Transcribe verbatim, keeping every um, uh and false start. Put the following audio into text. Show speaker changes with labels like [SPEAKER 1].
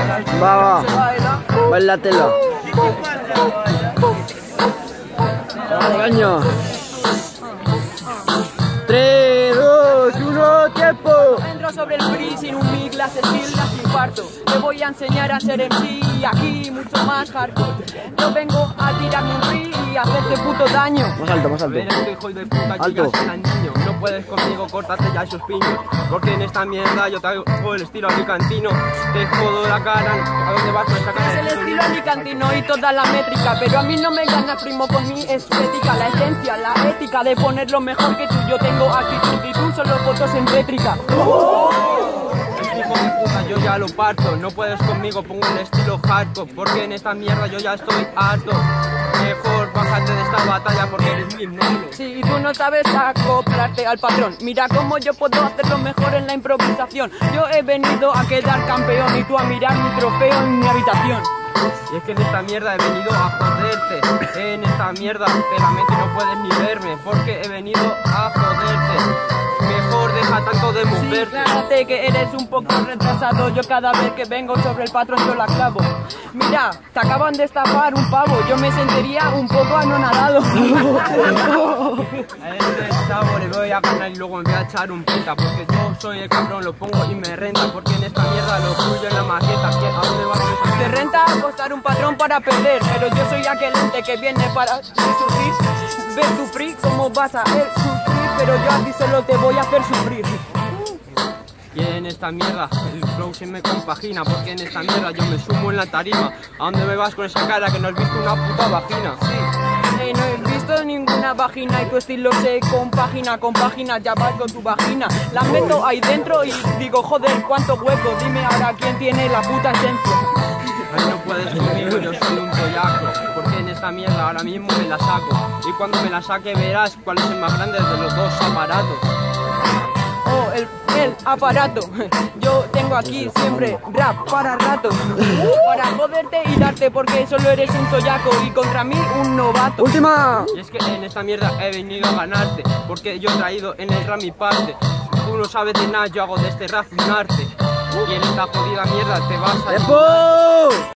[SPEAKER 1] Va, va. Bailatelo. Vale, coño. tres, dos, uno, tiempo.
[SPEAKER 2] Entro sobre el free sin un mic, las skills las imparto. Te voy a enseñar a ser M C y aquí mucho más hardcore. Yo vengo a tirarme un free y a hacerte puto daño.
[SPEAKER 1] Más alto, más alto.
[SPEAKER 3] Verás, hijo de puta,
[SPEAKER 1] Alto.
[SPEAKER 3] chicas, tan niño. No puedes conmigo, córtate ya esos piños. Porque en esta mierda yo traigo el estilo alicantino. Te jodo la cara, ¿a dónde vas con esa cara?
[SPEAKER 2] Es el estilo alicantino y toda la métrica, pero a mí no me ganas, primo, con mi estética, la esencia, la ética de poner lo mejor que tú. Yo tengo actitud y tú solo fotos en rétrica.
[SPEAKER 3] Hijo de puta, yo ya lo parto. No puedes conmigo, pongo el estilo hardcore. Porque en esta mierda yo ya estoy harto. Mejor bájate de esta batalla porque eres mi negro.
[SPEAKER 2] Sí, y tú no sabes acoplarte al patrón. Mira cómo yo puedo hacerlo mejor en la improvisación. Yo he venido a quedar campeón y tú a mirar mi trofeo en mi habitación.
[SPEAKER 3] Y es que en esta mierda he venido a joderte. En esta mierda realmente no puedes ni verme. Porque he venido a joderte. Mejor deja tanto de
[SPEAKER 2] Sí,
[SPEAKER 3] moverte.
[SPEAKER 2] fíjate que eres un poco retrasado. Yo cada vez que vengo sobre el patrón yo la clavo. Mira, te acaban de estafar un pavo. Yo me sentiría un poco anonadado.
[SPEAKER 3] A este chavo le voy a ganar y luego me voy a echar un pita. Porque yo soy el cabrón, lo pongo y me renta. Porque en esta mierda lo tuyo en la maqueta. ¿A dónde vas con esa
[SPEAKER 2] Te
[SPEAKER 3] mierda?
[SPEAKER 2] renta apostar un patrón para perder, pero yo soy aquel ente que viene para resurgir. Ves tu free como vas a él sufrir, pero yo a ti solo te voy a hacer sufrir.
[SPEAKER 3] Y en esta mierda el flow se me compagina. Porque en esta mierda yo me sumo en la tarima. ¿A dónde me vas con esa cara que no has visto una puta vagina?
[SPEAKER 2] Eh, no he visto ninguna vagina y tu estilo se compagina, compagina, ya vas con tu vagina. La meto ahí dentro y digo, joder, cuánto hueco, dime ahora quién tiene la puta esencia.
[SPEAKER 3] Ay, no puedes conmigo, yo soy un toyaco. Porque en esta mierda ahora mismo me la saco. Y cuando me la saque verás cuál es el más grande de los dos aparatos.
[SPEAKER 2] Oh, el, el aparato. Yo tengo aquí siempre rap para rato. Para joderte y darte porque solo eres un toyaco y contra mí un novato.
[SPEAKER 1] Última.
[SPEAKER 3] Y es que en esta mierda he venido a ganarte. Porque yo he traído en el rap mi parte. Tú no sabes de nada, yo hago de este rap un arte. Y en esta jodida mierda te vas a...
[SPEAKER 1] ¡Tiempo!